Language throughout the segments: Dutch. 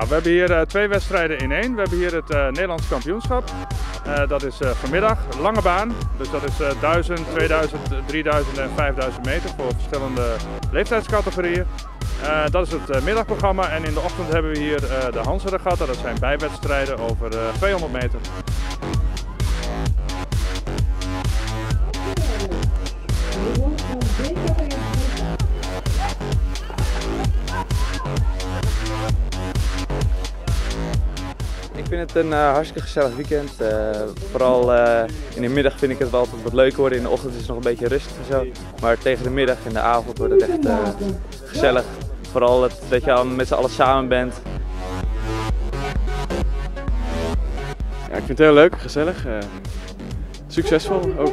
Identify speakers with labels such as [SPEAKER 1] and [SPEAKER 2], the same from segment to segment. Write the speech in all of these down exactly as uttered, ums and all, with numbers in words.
[SPEAKER 1] we hebben hier uh, twee wedstrijden in één. We hebben hier het uh, Nederlands kampioenschap. Uh, dat is uh, vanmiddag, lange baan. Dus dat is uh, duizend, tweeduizend, drieduizend en vijfduizend meter voor verschillende leeftijdscategorieën. Uh, dat is het uh, middagprogramma en in de ochtend hebben we hier uh, de Hanse-regatta. Dat zijn bijwedstrijden over uh, tweehonderd meter.
[SPEAKER 2] Ik vind het een uh, hartstikke gezellig weekend. Uh, vooral uh, in de middag vind ik het wel altijd wat leuker worden. In de ochtend is het nog een beetje rustig en zo. Maar tegen de middag en de avond wordt het echt uh, gezellig. Vooral het, dat je al met z'n allen samen bent.
[SPEAKER 3] Ja, ik vind het heel leuk, gezellig. Uh, succesvol ook.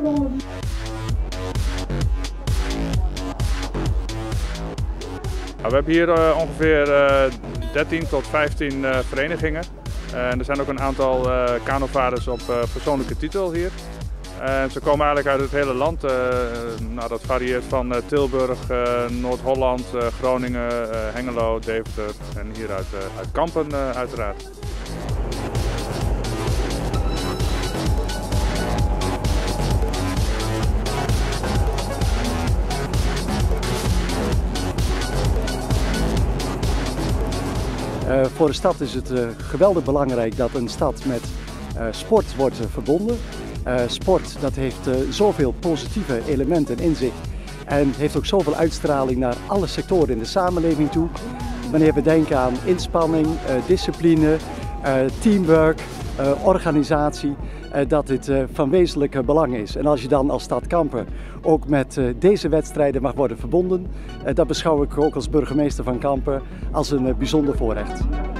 [SPEAKER 1] Nou, we hebben hier uh, ongeveer uh, dertien tot vijftien uh, verenigingen. Uh, en er zijn ook een aantal uh, kanovaarders op uh, persoonlijke titel hier. Uh, ze komen eigenlijk uit het hele land. Uh, nou, dat varieert van uh, Tilburg, uh, Noord-Holland, uh, Groningen, uh, Hengelo, Deventer en hier uit, uh, uit Kampen uh, uiteraard.
[SPEAKER 4] Uh, voor de stad is het uh, geweldig belangrijk dat een stad met uh, sport wordt uh, verbonden. Uh, sport dat heeft uh, zoveel positieve elementen in zich en heeft ook zoveel uitstraling naar alle sectoren in de samenleving toe. Wanneer we denken aan inspanning, uh, discipline, uh, teamwork, uh, organisatie, uh, dat dit uh, van wezenlijk belang is. En als je dan als stad Kampen ook met uh, deze wedstrijden mag worden verbonden, uh, dat beschouw ik ook als burgemeester van Kampen als een uh, bijzonder voorrecht.